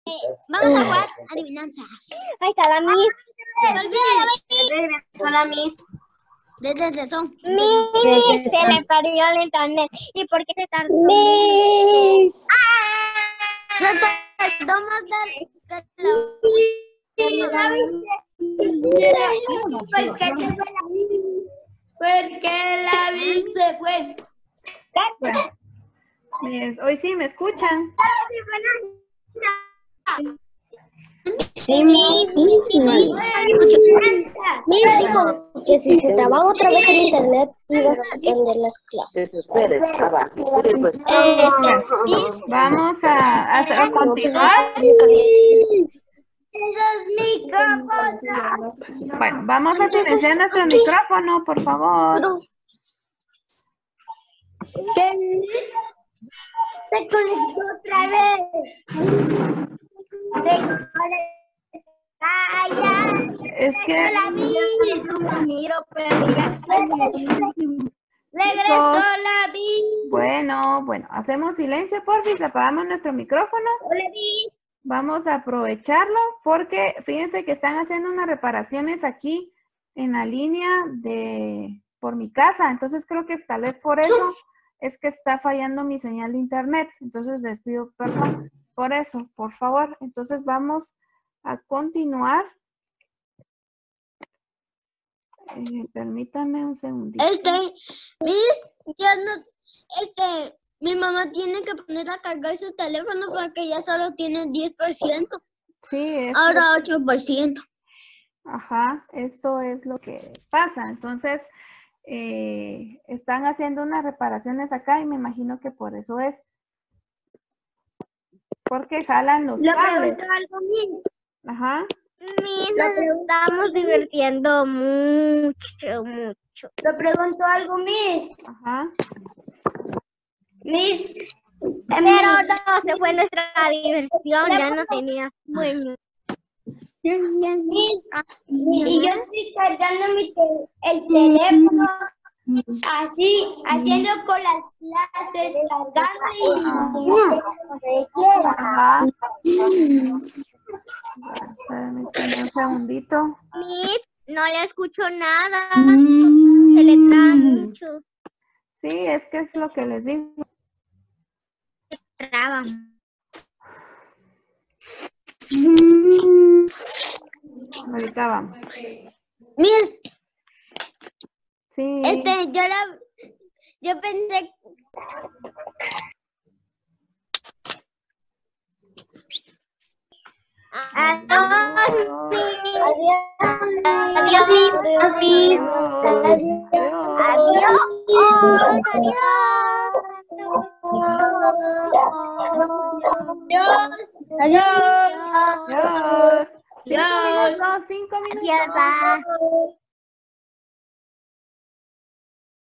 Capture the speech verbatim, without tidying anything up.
vamos a jugar adivinanzas. Ahí está la Miss. Hola, Miss. Desde razón. Miss, se le perdió el internet. ¿Y por qué se tardó? Miss. Se tardó más de Porque la Miss se fue. Bueno, Miss, hoy sí me escuchan. Sí, Miss. Miss dijo que si se trababa otra vez el internet, iba a suspender las clases. Eh, Vamos a, a, a continuar. esos micrófonos. Bueno, vamos a silenciar nuestro micrófono, por favor. Se conectó otra vez. Se calla. Es que La vi. Miro, pero ya regresó la vi. bueno, bueno, hacemos silencio, por fin, apagamos nuestro micrófono. La vi. Vamos a aprovecharlo porque fíjense que están haciendo unas reparaciones aquí en la línea de por mi casa. Entonces creo que tal vez por eso es que está fallando mi señal de internet. Entonces les pido perdón por eso, por favor. Entonces vamos a continuar. Eh, permítanme un segundito. Este, Miss, ya no, este, mi mamá tiene que poner a cargar su teléfono porque ya solo tiene diez por ciento. Sí, es Ahora ocho por ciento. Ajá, esto es lo que pasa. Entonces, eh, están haciendo unas reparaciones acá y me imagino que por eso es. Porque jalan los Le cables. pregunto algo, Miss. Ajá. Miss, nos estamos divirtiendo mucho, mucho. Le pregunto algo, Miss. Ajá. Miss. Pero no, se fue nuestra diversión, ya no tenía sueño. Miss, y yo estoy cargando mi tel- el teléfono así, haciendo con las clases, cargando y... Ajá. Permítanme un segundito. Miss, no le escucho nada. Se le traba mucho. Sí, es que es lo que les digo. Traba. Ahorita vamos. Miss, Sí. este, yo la... Yo pensé... Adiós, Adiós, Miss. Adiós. Adiós. Adiós. Adiós. Cinco minutos, cinco minutos. Adiós.